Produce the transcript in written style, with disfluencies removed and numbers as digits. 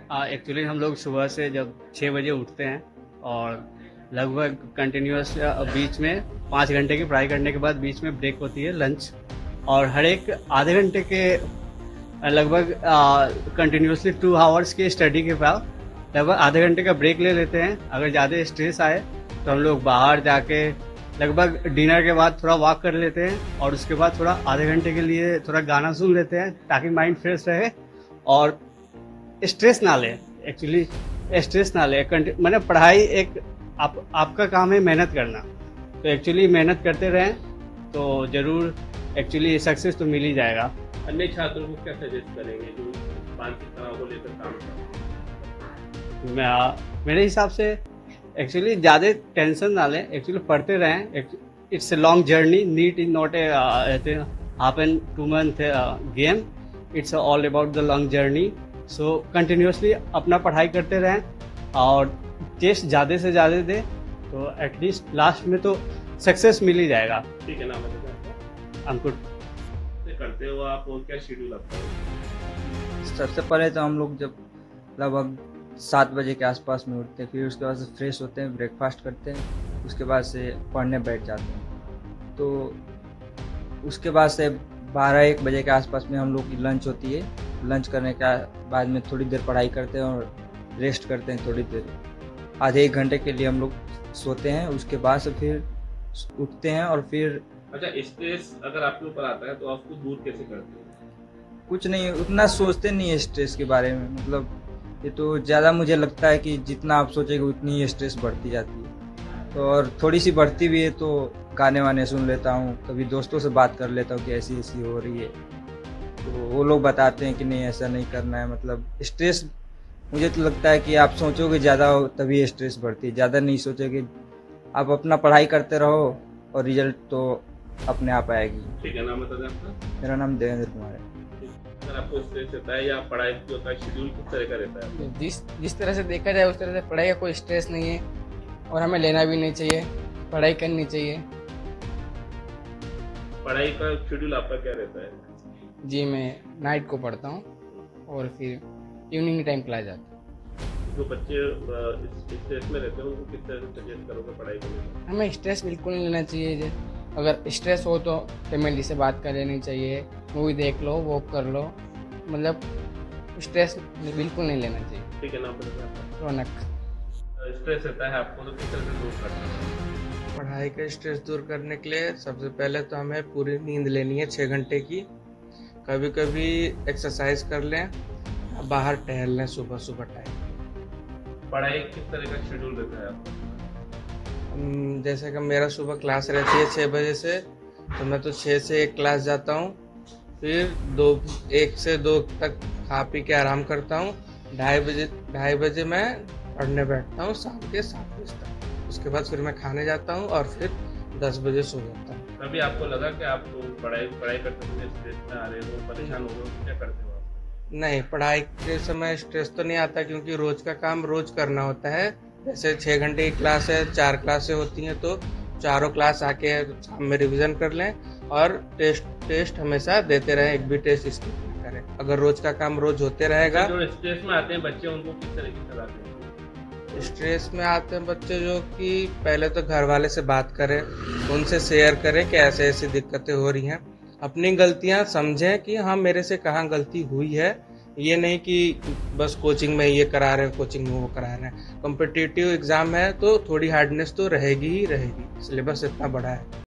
Actually हम लोग सुबह से जब 6 बजे उठते हैं और लगभग कंटिन्यूस बीच में 5 घंटे की पढ़ाई करने के बाद बीच में ब्रेक होती है लंच। और हर एक आधे घंटे के लगभग कंटिन्यूसली 2 आवर्स की स्टडी के बाद लगभग आधे घंटे का ब्रेक ले लेते हैं। अगर ज़्यादा स्ट्रेस आए तो हम लोग बाहर जाके लगभग डिनर के बाद थोड़ा वॉक कर लेते हैं और उसके बाद थोड़ा आधे घंटे के लिए थोड़ा गाना सुन लेते हैं ताकि माइंड फ्रेश रहे और स्ट्रेस ना ले। एक्चुअली स्ट्रेस ना ले, मैंने पढ़ाई एक आपका काम है मेहनत करना, तो एक्चुअली मेहनत करते रहें तो ज़रूर एक्चुअली सक्सेस तो मिल ही जाएगा। अन्य छात्रों को क्या सजेस्ट करेंगे जो मानसिक तनाव को लेकर काम कर रहे हैं? मेरे हिसाब से एक्चुअली ज़्यादा टेंशन ना लें, एक्चुअली पढ़ते रहें। It's a long journey, NEET is not a half and 2 month game, it's all about the long journey. So continuously अपना पढ़ाई करते रहें और टेस्ट ज़्यादा से ज़्यादा दें तो एटलीस्ट लास्ट में तो सक्सेस मिल ही जाएगा। ठीक है, नाम बताइए आपका। अंकुर। करते हो आप और क्या शेड्यूल आपका है? सबसे पहले तो हम लोग जब लगभग 7 बजे के आसपास में उठते हैं, फिर उसके बाद से फ्रेश होते हैं, ब्रेकफास्ट करते हैं, उसके बाद से पढ़ने बैठ जाते हैं। तो उसके बाद से 12-1 बजे के आसपास में हम लोग की लंच होती है। लंच करने के बाद में थोड़ी देर पढ़ाई करते हैं और रेस्ट करते हैं थोड़ी देर, आधे 1 घंटे के लिए हम लोग सोते हैं। उसके बाद से फिर उठते हैं और फिर अच्छा, स्ट्रेस अगर आपके ऊपर आता है तो आप उसको दूर कैसे करते हैं? कुछ नहीं, उतना सोचते नहीं है स्ट्रेस के बारे में। मतलब ये तो ज़्यादा मुझे लगता है कि जितना आप सोचेंगे उतनी ही स्ट्रेस बढ़ती जाती है। तो और थोड़ी सी बढ़ती भी है तो गाने वाने सुन लेता हूँ, कभी दोस्तों से बात कर लेता हूँ कि ऐसी ऐसी हो रही है, तो वो लोग बताते हैं कि नहीं ऐसा नहीं करना है। मतलब स्ट्रेस मुझे तो लगता है कि आप सोचोगे ज़्यादा तभी स्ट्रेस बढ़ती है, ज़्यादा नहीं सोचोगे। आप अपना पढ़ाई करते रहो और रिजल्ट तो अपने आप आएगी। ठीक है, नाम बता दें आपका। मेरा नाम देवेंद्र कुमार है। अगर आपको स्ट्रेस रहता है या पढ़ाई जो का शेड्यूल किस तरह का रहता है? जिस तरह से देखा जाए उस तरह से पढ़ाई का कोई स्ट्रेस नहीं है और हमें लेना भी नहीं चाहिए, पढ़ाई करनी चाहिए। पढ़ाई का शेड्यूल आपका क्या रहता है? जी, मैं नाइट को पढ़ता हूँ और फिर इवनिंग टाइम क्लास जाता हूँ। जो बच्चे स्ट्रेस में रहते हैं उनको किस तरह से सजेस्ट करोगे पढ़ाई को लेकर? हमें स्ट्रेस बिल्कुल नहीं लेना चाहिए। अगर स्ट्रेस हो तो फैमिली से बात कर लेनी चाहिए, मूवी देख लो, वॉक कर लो, मतलब स्ट्रेस बिल्कुल नहीं लेना चाहिए। ठीक है, नाम बताइए आपका। रौनक। स्ट्रेस रहता है आपको तो किस तरह से दूर करना है? पढ़ाई का स्ट्रेस दूर करने के लिए सबसे पहले तो हमें पूरी नींद लेनी है 6 घंटे की। कभी कभी एक्सरसाइज कर लें, बाहर टहल लें सुबह सुबह टाइम। पढ़ाई किस तरह का शेड्यूल रहता है आपका? जैसे कि मेरा सुबह क्लास रहती है 6 बजे से, तो मैं तो 6 से 1 क्लास जाता हूँ, फिर 1 से 2 तक खा पी के आराम करता हूँ। 2:30 बजे मैं पढ़ने बैठता हूँ शाम के 7 बजे तक। उसके बाद फिर मैं खाने जाता हूँ और फिर 10 बजे सो जाता हूँ। कभी आपको लगा कि आप पढ़ाई करते हुए स्ट्रेस में आ रहे हो, परेशान हो गए हो, क्या करते हो आप? नहीं, पढ़ाई के समय स्ट्रेस तो नहीं आता क्योंकि रोज का काम रोज करना होता है। जैसे 6 घंटे की क्लास है, 4 क्लासें होती हैं, तो चारों क्लास आके शाम में रिवीजन कर लें और टेस्ट हमेशा देते रहें, एक भी टेस्ट स्किप ना करें। अगर रोज का काम रोज होते रहेगा। जो स्ट्रेस में आते हैं बच्चे उनको किस तरह की सलाह दें? स्ट्रेस में आते हैं बच्चे जो कि पहले तो घर वाले से बात करें, उनसे शेयर करें कि ऐसे ऐसी दिक्कतें हो रही हैं, अपनी गलतियां समझें कि हाँ मेरे से कहाँ गलती हुई है। ये नहीं कि बस कोचिंग में ये करा रहे हैं, कोचिंग में वो करा रहे हैं। कॉम्पिटिटिव एग्जाम है तो थोड़ी हार्डनेस तो रहेगी ही रहेगी, सिलेबस इतना बड़ा है।